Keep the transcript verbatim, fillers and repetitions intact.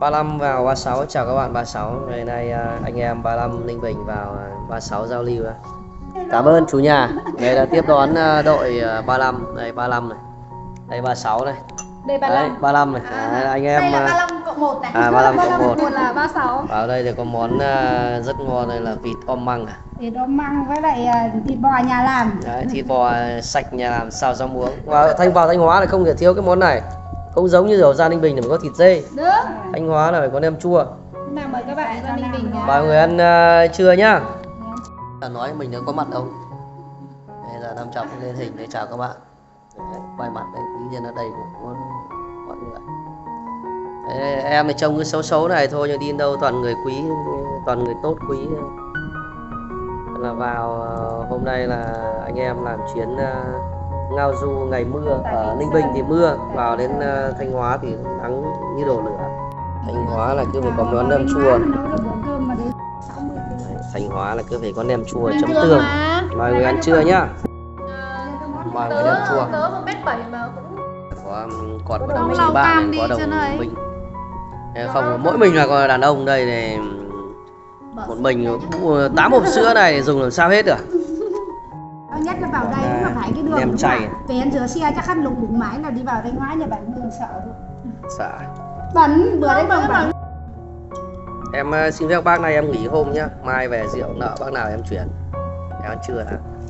ba lăm vào ba mươi sáu. Chào các bạn ba mươi sáu. Ngày nay anh em ba mươi lăm Ninh Bình vào ba mươi sáu giao lưu. Cảm ơn chủ nhà. Đây là tiếp đón đội ba mươi lăm. Đây ba mươi lăm này. Đây ba mươi sáu này. Đây ba mươi lăm. Đấy, ba mươi lăm này. À, đấy, anh em đây là ba mươi lăm cộng một này. À ba mươi lăm cộng một. một là ba mươi sáu. Vào đây thì có món rất ngon, đây là vịt om măng. Thịt om măng với lại thịt bò nhà làm. Đấy, thịt bò sạch nhà làm xào rau muống. Và Thanh vào Thanh Hóa là không thể thiếu cái món này. Không giống như ở ra Ninh Bình thì có thịt dê. Được. Thanh Hóa là phải có nem chua. Nào mời các bạn ra Ninh Bình nhá. Mời người ăn uh, trưa nhá. Là nói mình đã có mặt đâu. Đây là Nam Trọng lên hình để chào các bạn. Đấy, quay mặt đây, quý nhân ở đây của mọi người. Đấy, em thì trông cái xấu xấu này thôi nhưng đi đâu toàn người quý, toàn người tốt quý. Là vào hôm nay là anh em làm chuyến uh, ngao du ngày mưa. Ở Ninh Bình thì mưa, vào đến uh, Thanh Hóa thì nắng như đổ lửa. Thanh Hóa là cứ phải có món nem chua. Thanh Hóa là cứ phải có nem chua chấm tương. Mời người ăn trưa nhá. Mời người ăn chua. Tớ một mét bảy mà cũng có còn có đồng chí bạn này, có đồng minh. Không, mỗi mình là còn đàn ông đây này. Một mình tám hộp sữa này dùng làm sao hết được. Nhất là vào đây cũng là phải cái đường nem chay. Về ăn rửa xe chắc khăn lục bụng mái là đi vào Thanh Hóa nhà bạn đường sợ luôn. Sợ. Bẩn, bữa đấy bẩn bẩn. Em xin phép bác này em nghỉ hôm nhá. Mai về rượu nợ bác nào em chuyển. Em ăn trưa hả?